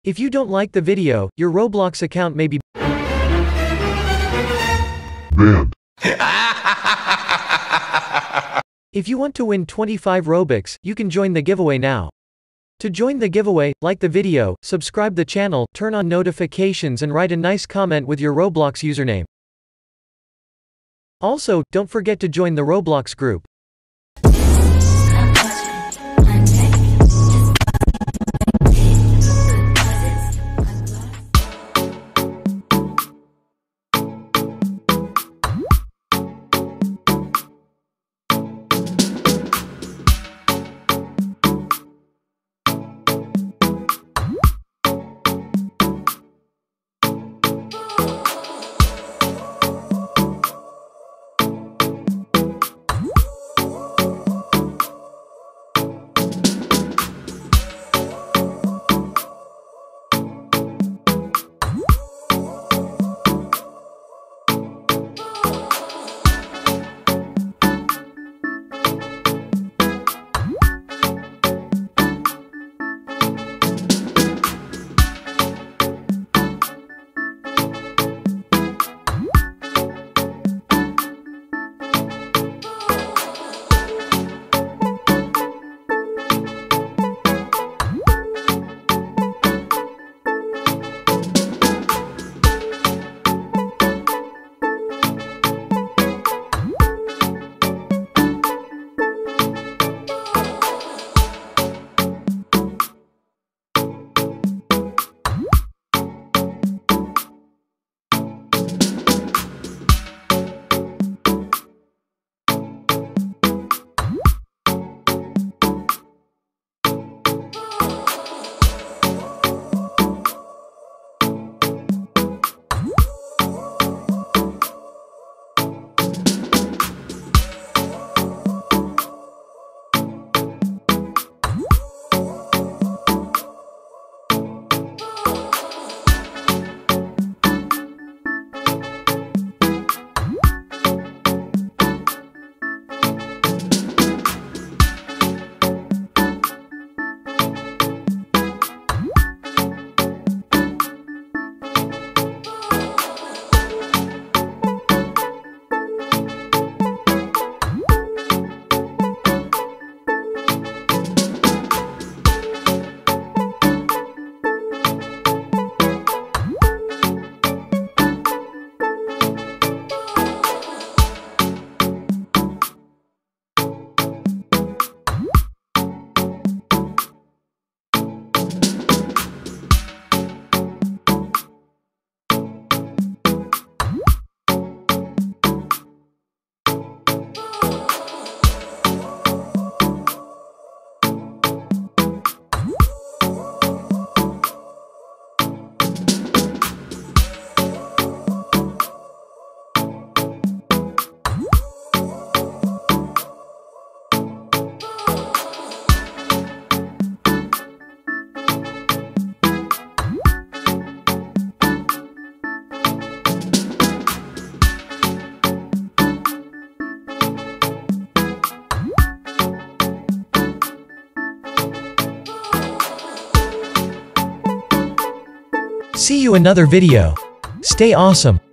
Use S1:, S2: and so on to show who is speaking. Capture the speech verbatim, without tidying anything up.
S1: If you don't like the video, your Roblox account may be
S2: banned.
S1: If you want to win twenty-five Robux, you can join the giveaway now. To join the giveaway, like the video, subscribe the channel, turn on notifications and write a nice comment with your Roblox username. Also, don't forget to join the Roblox group. See you another video. Stay awesome.